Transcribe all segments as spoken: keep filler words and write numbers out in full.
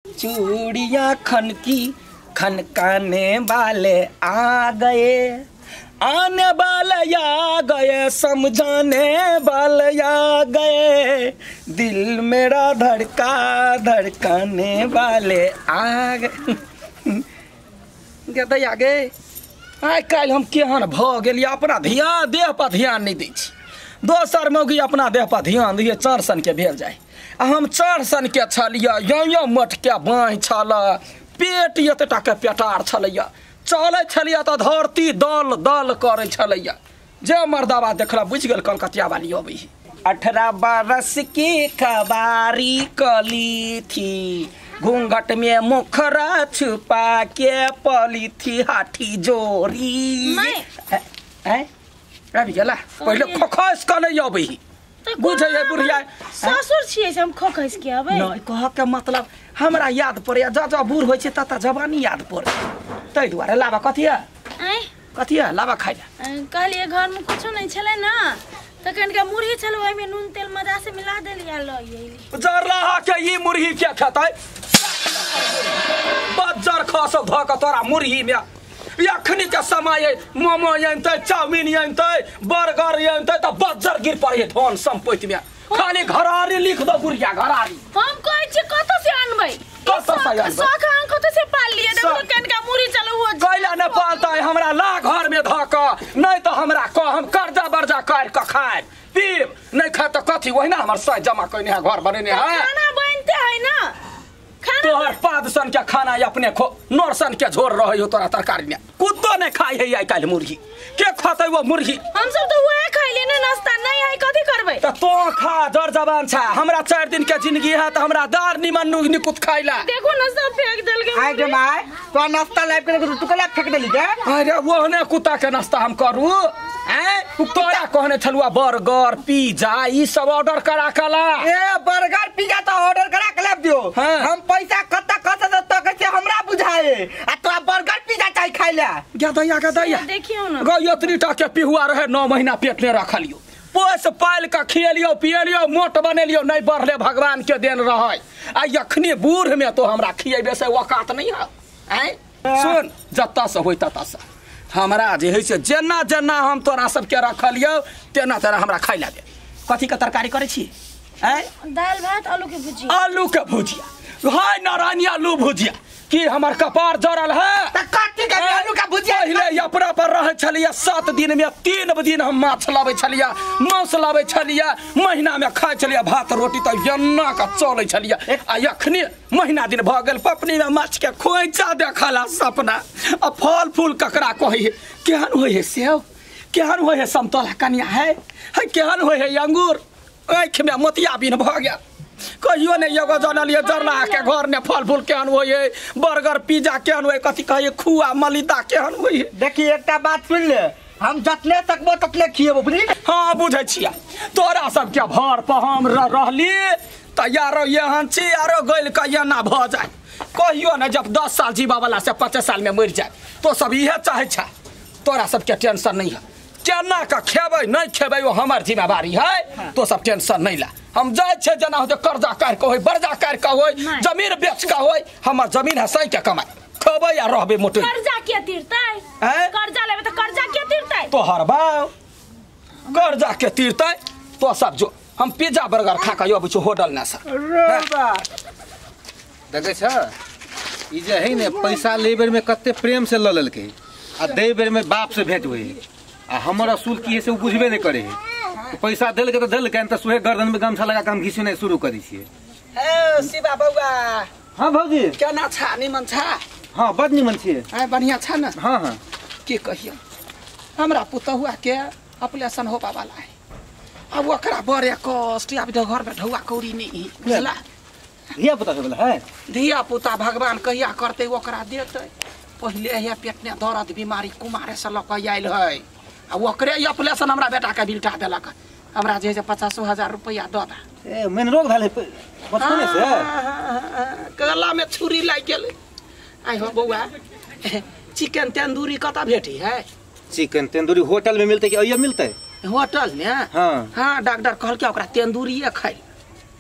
चूड़ियाँ खनकी खनकाने वाले आ गए, आने वाले आ गए, समझाने वाले आ गए, दिल मेरा धड़का धड़काने वाले आ गए। आ गए आइ काल्हि हम केहन भ गेलिए, अपना ध्यान देह पर ध्यान नहीं दै छी। दोसर मौगी अपना देह पर ध्यान दिए चार सन के भेल जाए, आ हम चार सन के छलिए, यो मठ के बाँहि छल, पेट एतटा के पेटार छलैया, चले छलिए तो धरती दल दल करे छलैया। जे मर्दाबा देखला बुझ गेल कलकतिया वाली अबै है। अठारह बरस की कबारी कली थी, घूंघट में मुखरा छुपा के पली थी हाथी जोरी। हैं अभी गेला पहले खखस कले अबै है, बुझे है बुढ़िया ससुर छियै से हम खखस के अबै नहीं कह के मतलब हमरा याद पड़े, जा जा बूढ़ होइ छै तता जवानी याद पड़े, तै दुआरे लाबा कथिया कथिया लाबा खाइ ले कहलिए घर में कुछो नहीं छले ना, त कनिका मुरही छल, ओइ में नून तेल मजा से मिला देलिया ल ये जरला के ई मुरही के खेतै, बज्जर खस ध के तोरा मुरही में अखनी के समय है, मोमो यंतै, चाउमीन यंतै, बर्गर यंतै त बज्जर गिर पड़े धन संपत्ति में। खाली घरारी लिख दो बुढ़िया घरारी। हम कहै छी कत से अनबै, कत से अनबै सख हम कत से पाल लिए, देखो कनिका मुरही चलो वो कैला न पालता है हमरा ला घर में ध क, नहीं तो हमरा क हम कर्जा बर्जा कर क खाए पीब, नहीं खाए तो कथी वही ना हमर सह जमा कइने है, घर बनेने है, खाना बनते है ना, तोहर पाद सन के खाना अपने खो, नोर सन के झोर रहे हो तोरा तरकारी में, कुत्तो नहीं खाई है आई काल्हि मुर्गी, के खाते वो मुर्गी? हम सब तो वह खाई लेने, नाश्ता नहीं है कथी करबै? त तो खा जर जबान छा, हमरा चार दिन के जिंदगी है त हमरा दार निमन नुग निकुत खाइला। देखो ना सब फेंक देल के। आइ गे माय तो नाश्ता लाइब के तू कला फेंक देली के? अरे वो ने कुत्ता के नाश्ता हम करू हैं? तोरा कहने छलुआ बर्गर पिज्जा ई सब ऑर्डर करा कला। ए बर्गर पिज्जा तो ऑर्डर करा के लाब दियो, हम पैसा कत कत त के हमरा बुझाए, आ तो बर्गर पिज्जा चाहि खाइला। गे दैया गे दैया देखियो ना गो यत्रीटा के पिहुआ रहे नौ महीना पेट में रखलियो, पोस पाल के खियलियो पियलियो मोट बनेलियो, नहीं बढ़ले भगवान के देन रहे, आ यखनी बूढ़ में तो हमरा खियेबे से औकात नहीं है। हैं सुन जत्ता से होई तत्ता से हमरा जे है से जेना जेना हम तोरा सबके रखलियो तेना तेना हमरा खाइ ला दे। कथी के तरकारी करे छी? हैं दाल भात आलू के भुजिया। आलू के भुजिया हाय नारायणी आलू भुजिया कि हमर कपार जरल है त कथी के आलू का भुजिया? पहले अपना पर रहे छलिया सात दिन में तीन दिन हम माछ लावे छलिया, मांस लावे छलिया, महीना में खाए छलिया भात रोटी त यन्ना का चले छलिया, आ यखनी महीना दिन भ गेल पपनी में माछ के खोइचा देखला सपना। आ फल फूल ककरा कहे केहन होय है सेव, केहन होय है समतोला कनिया है, है केहन होय है अंगूर, आँख में मोतियाबिन भ गया, कहियो नहीं एगो जनलिए जरला के घर में फल फूल केहन होय है, बर्गर पिज्जा केहन होय, कथी कहे खुआ मलिदा केहन होय है। देखी एकटा बात सुन ले, हम जतने सकबो ततने खियेबो बुझली? हाँ बुझे छिया, तोरा सब के भर पर हम रहली त यारो यहन छी, यारो गइल के एना भ जाए, कहियो न जब दस साल जीवा वाला से पचास साल में मर जाए तो सब इहे चाहे छा, तोरा सब के टेंशन नहीं है, केना का खेबै नहीं खेबै वो हमर जिम्मेवारी है, तो सब टेंशन नहीं ला। हम जाए छे जना हो कर्जा कर के होय, बर्जा कर के होय, जमीन बेच के होय, हमर जमीन है सही के कमाई, खबै या रहबे मोटे। कर्जा के तीरतै? कर्जा लेबे त कर्जा के तीरतै? तोहर बाऊ कर्जा के तीरतै तो सब जो हम पिज्जा बर्गर खा के अब छ होटल ना सा देखे छ ई जे है ने पैसा ले बेर में कते प्रेम से ल लेलके, आ दे बेर में बाप से भेंट होई, आ हमर असूल की है से बुझबे नहीं करे है, पैसा दिल के तो दिल के त सुहे गर्दन में गमछा लगा के हम घिसने शुरू करी छिए। ए शिवा बौआ। हां भौजी केना छा निमन छा? हां बड निमन छिए। ए बढ़िया छा ना? हां हां के कहियो हमरा पुतहुआ के ऑपरेशन होबा वाला है, अब ओकरा बड़े कष्ट, अब तो घर में ढौआ कौड़ी नहीं बुझला, धिया पुता के वाला है, धिया पुता भगवान कहिया करते ओकरा देते, पहले है पेट में दर्द बीमारी कुमारे से लक आयल है, अब ओकरे ऑपरेशन हमरा बेटा के बिल्टा देलक, हमरा जे जे पचासो हजार रुपया दो दा। ए मेन रोग भेल बचपने से गला में छुरी लाग गेल। आई हो बौआ चिकन तंदूरी कता भेटी है? चिकन तंदूरी होटल में मिलते कि अइया मिलते? होटल में? हां हां डॉक्टर कहल के ओकरा तंदूरी खाइ।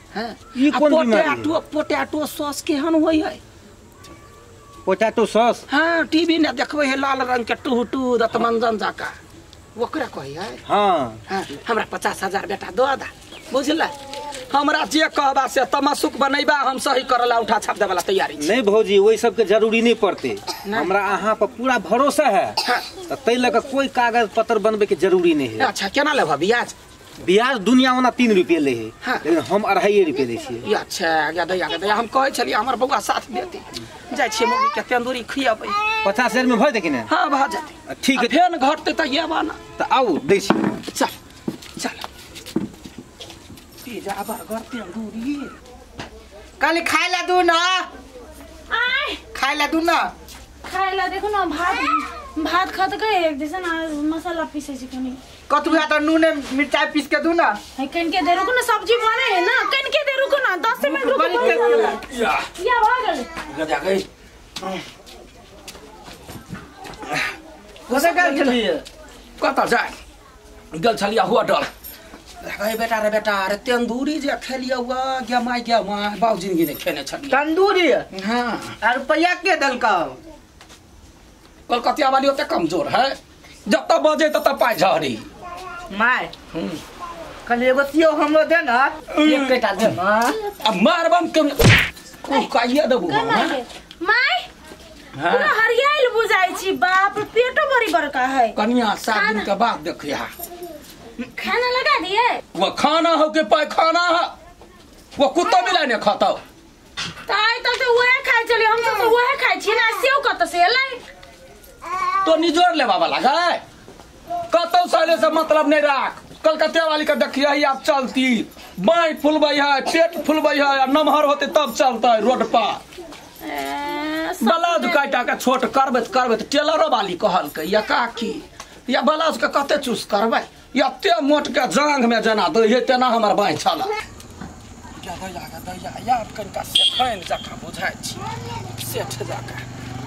हां ई कोन बीमारी पोटैटो पोटैटो सॉस केहन होय है पोटैटो सॉस हां टीवी ने देखबै है लाल रंग के टू टू दतमंजन जाका ओकरा कहै है हां हां हमरा पचास हजार बेटा दो दा बुझला हमरा जे कहबा से तमसुक बनैबा हम सही करला उठा छाप देवाला तैयारी छी नहीं भौजी वही सब के जरूरी नहीं पड़ते हमरा अहाँ पर पूरा भरोसा है तो तै लगा कोई कागज पत्र बनबे के जरूरी नहीं है अच्छा केना लेबा ब्याज ब्याज दुनिया में तीन रुपये ले है हाँ। लेकिन हम अढ़ाई रुपये दे छियै अच्छा या दैया दैया हम कहै छलियै हमर बौआ साथ देती जाय छियै मम्मी के तंदूरी खियाबै पचास हजार में भर दे कि नहीं हां भा जाते ठीक है फेन घटते त ये बाना तो आओ दे छी चल चल पिज्जा बर्गर तंदूरी कल खाए ला दू ना आय खाए ला दू ना खाइला देखो ना भात भात खा त एक जैसे ना मसाला पीसे छी कनी कतु या तो नून मिर्चाई पीस के दू ना है कन के दे रुको ना सब्जी बने है ना कन के दे रुको ना दस मिनट रुको या या भागल गजा गई कोसे गल छलिए कत जाय गल छलिया होटल रे बेटा रे बेटा रे तंदूरी जे खेलिया हुआ गया माय गया मां बाबू जिंदगी ने खेने छलिए तंदूरी हां आ रुपया के दल का कलकतिया वाली ओते कमजोर है जब तक बजे तब तक पाई झड़ी माय कल एगो सियो हमरो दे ना एक पेटा दे ना अब मारबम के को काइया देबो माय माय हां पूरा हरियाइल बुझाई छी बाप पेटो बड़ी बड़का है कन्या सात दिन के बाद देखिया खाना लगा दिए वो खाना हो के पैखाना है वो कुत्ता मिला ने खाता ताई तो तो वहे खाइ चली हम सब तो वहे खाइ छी ना सेव कत से लाई तो निजोर ले बाबा लगा कतो साले से मतलब नहीं राख कलकत्ता वाली का देखिए ही आप चलती बाई फुलबई है पेट फुलबई है नमहर होते तब चलता है रोड पर ब्लाउज काटा के छोट करबे करबे तो टेलरो वाली कहल के या काकी या ब्लाउज के कते चूस करबे या ते मोट के जांग में जना दे हे तेना हमर बाई छला या दया या दया यार कनका से खैन जका बुझाय छी सेठ जका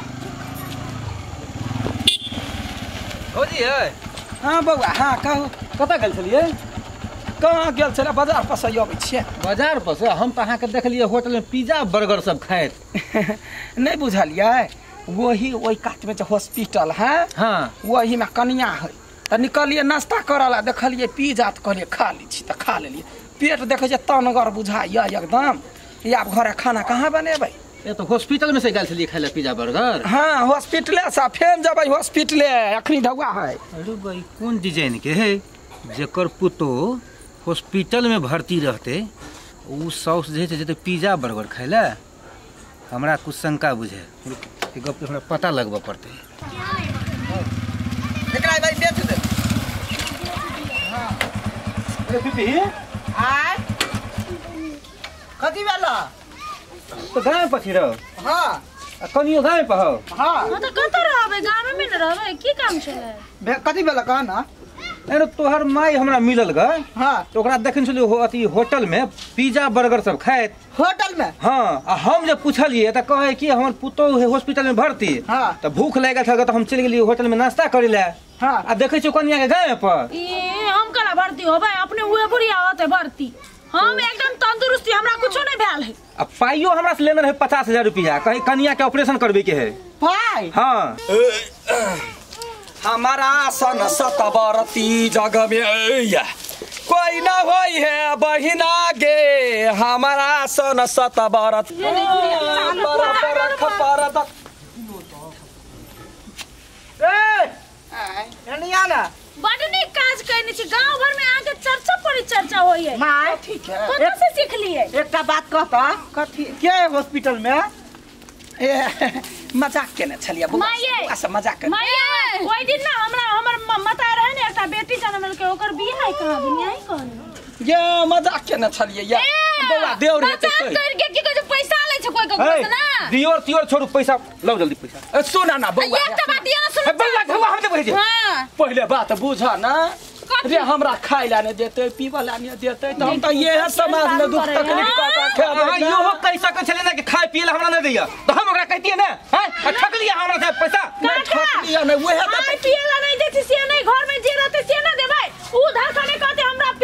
भौजी है हां बौआ हां कहू कतऽ गेल छलिए कहाँ गेल छले बाजार पर से आबै छियै बाजार पर से हम तो अहाँ के देखलिए होटल में पिज्जा बर्गर सब खाइत नहीं बुझलिए वही वही काट में जो हॉस्पिटल है हाँ वही में कनिया है तो निकलिए नाश्ता करला देखलिए पिज्जा तो कहलिए खा ली छी तो खा लेलिए पेट देखे तनगर बुझाइए एकदम या घरे खाना कहाँ बनेबै ये तो हॉस्पिटल में से गेल छलिए खाए ला पिज्जा बर्गर हाँ हॉस्पिटले से फेन जब हॉस्पिटले अखनी ढौआ है अरे भाई कौन डिजाइन के है जेकर पुतो हॉस्पिटल में भर्ती रहते उ सौस जे है पिज्जा बर्गर खाए ला हमरा कुछ शंका बुझे गप हमरा पता लगबा पड़ते एकरा भाई बेच दे हां अरे पीपी आय कथी वाला तो गाय पछी रहो हां कनियो गाय पर हो हां हम तो कत रहबे गांव में न रहबे की काम छले कथी वाला कहा ना अरे तोहर माई हमरा मिलल ग हां तो ओकरा देखन छलियो हो अथी होटल में पिज्जा बर्गर सब खाइत होटल में हाँ आ हम जब पूछलिए तो कहे कि हमर पुतो है हॉस्पिटल में भर्ती हाँ तो भूख लगा था तो हम चल गेलिए होटल में नाश्ता करे ला हाँ आ देखे छो कनिया के गाय पर ए हम कला भर्ती होबे अपने हुए बुढ़िया होते भर्ती हम एकदम तंदुरुस्ती हमरा कुछो नहीं भेल है आ पाइयो हमरा से लेने रहे पचास हजार रुपया कहीं कनिया के ऑपरेशन करबे के है पाई हाँ हमारा सन सतबरती जग में कोई ना होई है बहिना गे हमारा सन सतबरत बड़ नीक काज करने छी गांव भर में आके चर्चा पर चर्चा होई है माय ठीक है कतौ से सीख लिए एकटा बात कहता कथी के हॉस्पिटल में ए मजाक केने छलिए बुआ से मजाक कर माये ओइ दिन ना हमरा हमर मता रहे ने एकटा बेटी जन्मल के ओकर बियाह है कहां दुनिया ही कहन ये मजाक केने छलिए या बौआ देव रे ते मजाक कर के की कहै पैसा ले छै कोई के ना दियोर तियोर छोड़ू पैसा लो जल्दी पैसा सुना ना बौआ एकटा बात ये ना सुन बौआ धवा हम दे हां पहले बात बुझा ना रे हमरा खाई ला ने देते पीवा ला ने देते तो हम तो ये है समाज में दुख तकलीफ का का खेबे यो हो कैसा के छले ना कि खाए पिए ला हमरा नहीं दैया तो हम ओकरा कहतिए ना हैं ठक लिया हमरा से पैसा नहीं ठक लिया नहीं वही खाए पिए ला नहीं देती से नहीं घर में जे रहते से ना देबै उधार खाने कहते हमरा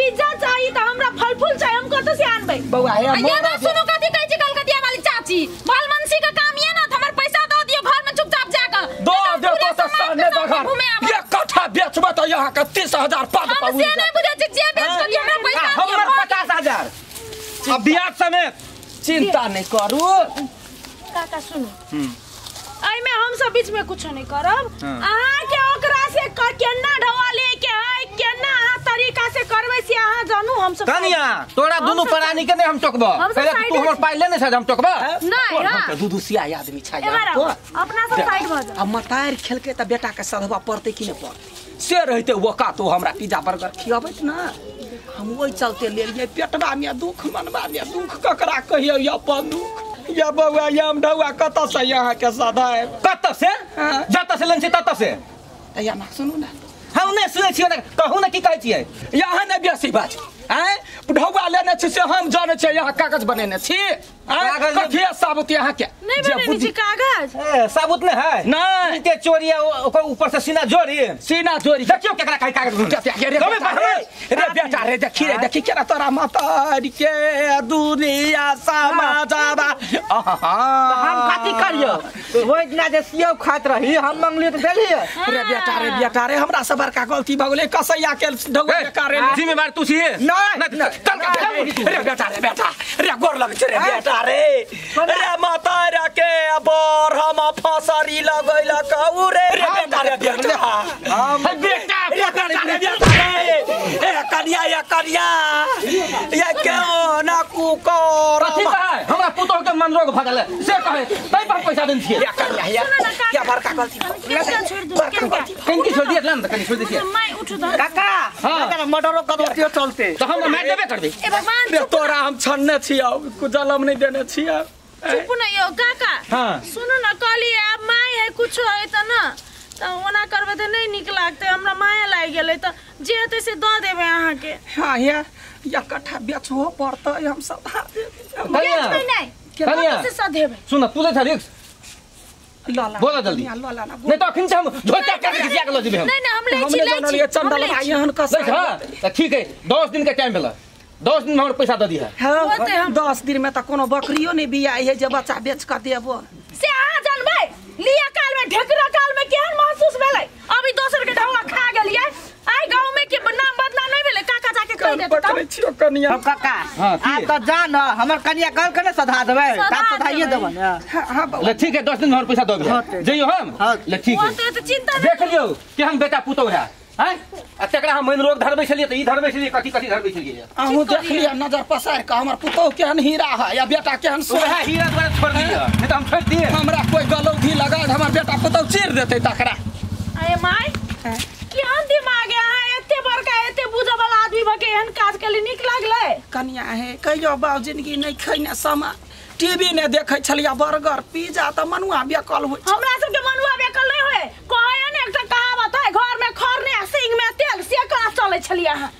पिज्जा चाहिए त हमरा फल फूल चाहिए हम कत से आनबै बउआ हे ये बात सुनो कथी कहै छी कलकतिया वाली चाची बाल मनसी का काम ये ना हमर पैसा दो दियो घर में चुपचाप जाकर दो दे तो तो सामने बघर ये कट्ठा बेचबा त यहाँ के तीस हजार पाद हम पाऊ से नहीं बुझे छी जे बेच के हमरा पैसा हमर पचास हजार अब ब्याज समेत चिंता नहीं करू काका सुनो आई में हम सब बीच में कुछ नहीं करब अहाँ के ओकरा से क केना ढवा ले के है केना अहाँ तरीका से करबै से अहाँ जानू हम सब कनिया तोरा दोनों प्राणी के नहीं हम टोकबा हम सब पहले साइड तू हमर पाई लेने से हम टोकबा नहीं हां दू दू सिया आदमी छा एबार जा अपना सब साइड भ जा अब मतार खेलके त बेटा के सधवा पड़ते कि नहीं पड़ते से रहते वो का तो हमरा पिज्जा बर्गर खियाबैत ना हम वही चलते ले लिए पेटवा में दुख मनवा में दुख ककरा कहियो अपन दुख या बउआ या हम ढौआ कत से यहाँ के सदा है कत से जत से लेन से तत से या ना सुनू ना हम नहीं सुनै छियै कहू ना की कहै छियै यहाँ ने बेसी बात हैं ढौआ लेने छी से हम जाने छी यहाँ कागज बनेने छी कागज कथी साबुत यहाँ के नहीं बनेने छी कागज ए साबुत नहीं है नहीं के चोरी ओकर ऊपर से सीना जोड़ी सीना जोड़ी देखियो केकरा कहि कागज रे रे बेटा रे देखी रे देखी केरा तोरा मातारी के दुनिया समाजाबा हम कथी करियो ओइ दिना जे सियो खात रही हम मंगली त देलिए रे बेटा रे बेटा रे हमरा से बड़का गलती भ गेलै कसैया के ढौआ के कारण जिम्मेवार तू छी नहीं रे बेटा रे बेटा रे गोर लग रे बेटा रे रे मातारा के बर हम फसरी लगैल कहू रे रे बेटा रे बेटा हम बेटा बेटा रे बेटा रे ए कनिया या कनिया या क्यों ना कुकर कथी कहै हमरा पुतोह के मन रोग भगल से कहै तै पर पैसा देन छियै या कनिया या क्या बड़का गलती छोड़ दो कहीं छोड़ दिया ना कहीं छोड़ दिया मैं उठ दो काका काका मटरो कदोतियो चलते तो हम मार देबे कर दे ए भगवान रे तोरा हम छन्ने छिया कुजलम नहीं देने छिया चुप नहीं हो काका हाँ। सुनो ना कहली अब माय है कुछ है त ना त ओना करबे त नहीं निक लागते हमरा माया लाग गेलै त जे हेतै से द देबे अहाँ के हां या या कट्ठा बेचहो पड़तै हम सब कनिया नहीं कनिया से सधेबे सुन तू ले रिक्स लाला बोला जल्दी लाला ना नहीं तो अखन से हम झोटा के खिया के लो जेबे हम नहीं नहीं हम ले छी हमने ले जानल छी ये चंदल भाई यहन का देख हां त ठीक है दस दिन के टाइम भेला दस दिन में हमर पैसा द दिया होते हाँ हम- दस दिन में तो कोनो बकरियो नहीं बियाई है जे बच्चा बेच कर देबो से अहाँ जानबै लिया काल में ढेकरा काल में केहन महसूस भेलै अभी दोसर के ढौआ खा गेलियै आइ गांव में के नाम बदनाम नहीं भेलै काका जाके कह देत पकड़े छियो कनिया हम काका हाँ, की? आप तो जान हमर कनिया कल के सधा देबे सधा का सधाइए देबै। देबन हाँ हाँ बउआ। ले ठीक है दस दिन में हमर पैसा द हाँ, दिया ठीक। जइयो हम हाँ। ले ठीक है ओते त चिंता देख लियो केहन बेटा पुतौ है हैं आ तकरा हम मन रोग धरबै छलिए त ई धरबै छलिए कथी कथी धरबै छलिए अहूँ देख लिया नजर पसार का हमर पुतौह केहन हीरा है या बेटा केहन वह सोहा हीरा द्वारा छोड़ दिया नहीं तो हम छोड़ दिए हमरा कोई गलौधी लगा हमर बेटा पुतौह चीर देते तकरा अरे माय केहन दिमाग है अहाँ एते बड़का एते बुझे वाला आदमी भके एहन काज के लिए निक लागलै कनिया है कहियो बाप जिंदगी नहीं खैने समा टीवी ने देखे छलिया बर्गर पिज्जा त मनुआ बेकल होइ हमरा सबके मनुआ बेकल नहीं होए कहै ने एकटा कहावत है घर में खर ने सिंग में तेल से का चले छलिए अहाँ